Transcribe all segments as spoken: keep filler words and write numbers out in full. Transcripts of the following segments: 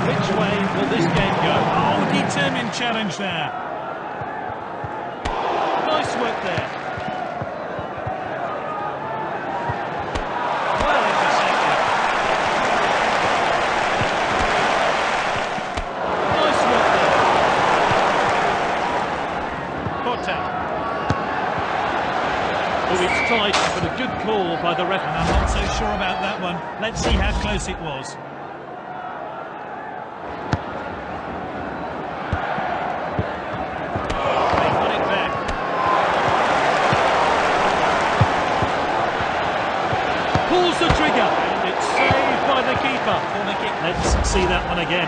Which way will this game go? Oh, determined challenge there. Nice work there. Well intercepted. Nice work there. Potter. Oh, it's tight, but a good call by the ref. And I'm not so sure about that one. Let's see how close it was. Pulls the trigger, and it's saved by the keeper. Corner kick. Let's see that one again.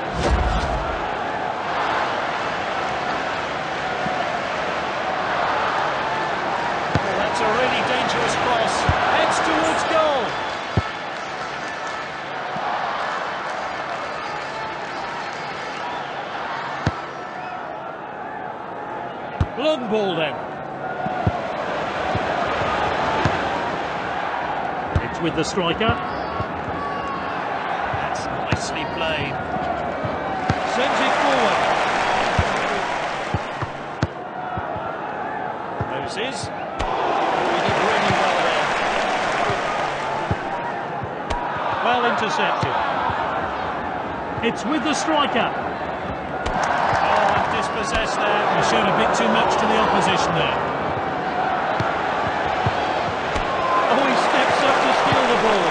Well, that's a really dangerous cross. Heads towards goal. Long ball then. With the striker. That's nicely played. Sends it forward. Moses. He did really well there. Well intercepted. It's with the striker. Oh, and dispossessed there. He showed a bit too much to the opposition there. The ball.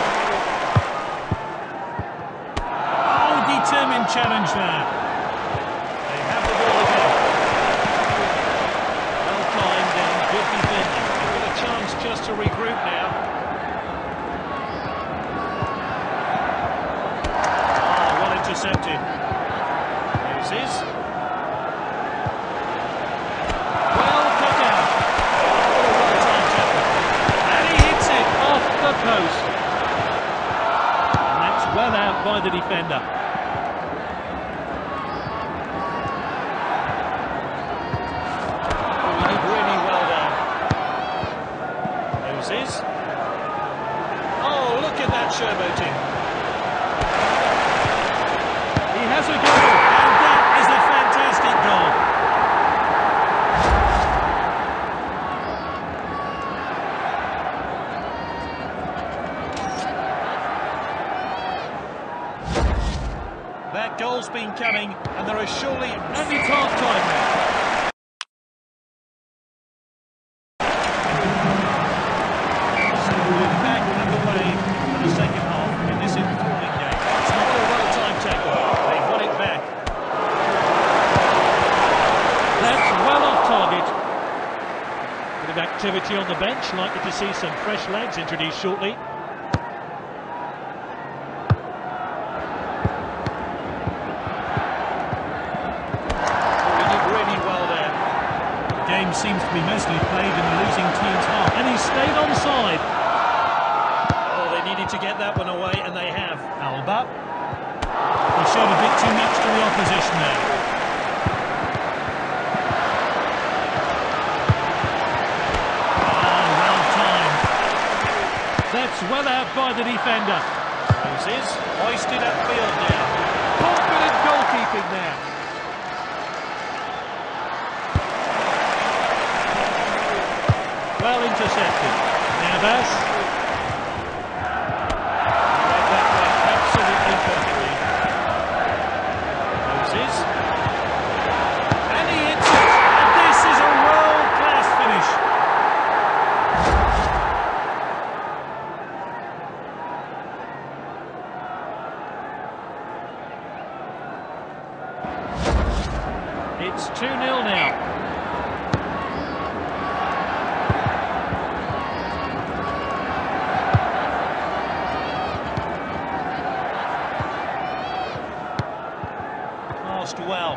Oh, determined challenge there. They have the ball again. Well timed and good defending. They've got a chance just to regroup now. Oh, well intercepted. Moses. Well cut out. Oh, well timed tackle. And he hits it off the post. Well out by the defender. Oh, he did really well there. Moses. Oh, look at that showboating. He has a goal, and that is a fantastic goal. That goal's been coming, and there is surely only half time now. So we're back underway for the second half in this informing game. It's not a well-timed tackle. They've won it back. That's well off target. Bit of activity on the bench. Likely to see some fresh legs introduced shortly. Game seems to be mostly played in the losing team's half, and he stayed onside. Oh, they needed to get that one away, and they have. Alba. He showed a bit too much to the opposition there. Oh, well timed. That's well out by the defender. Moses hoisted upfield now. Confident goalkeeping there. Well intercepted. Navas. He read that one absolutely perfectly. Moses. And he hits it. And this is a world-class finish. It's two nil now. Passed well.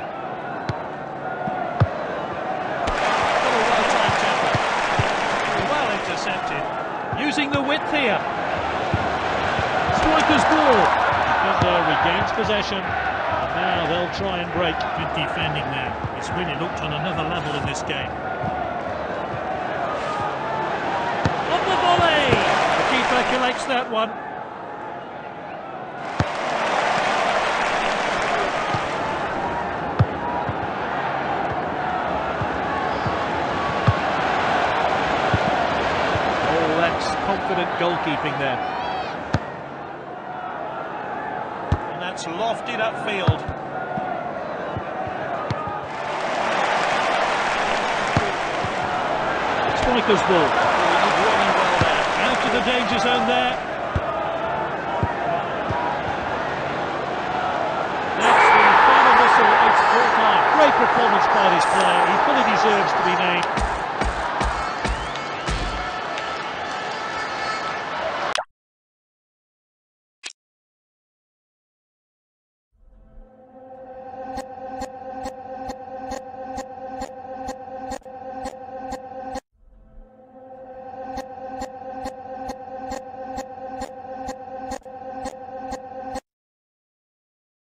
Oh, well-timed tackle. Well intercepted. Using the width here. Striker's ball. Defender regains possession. And now they'll try and break. Good defending there. It's really looked on another level in this game. On the volley! The keeper collects that one. keeping there. And that's lofted upfield. Striker's ball. He did really well there. Out of the danger zone there. That's the final whistle. It's full time. Great performance by this player. He fully deserves to be named.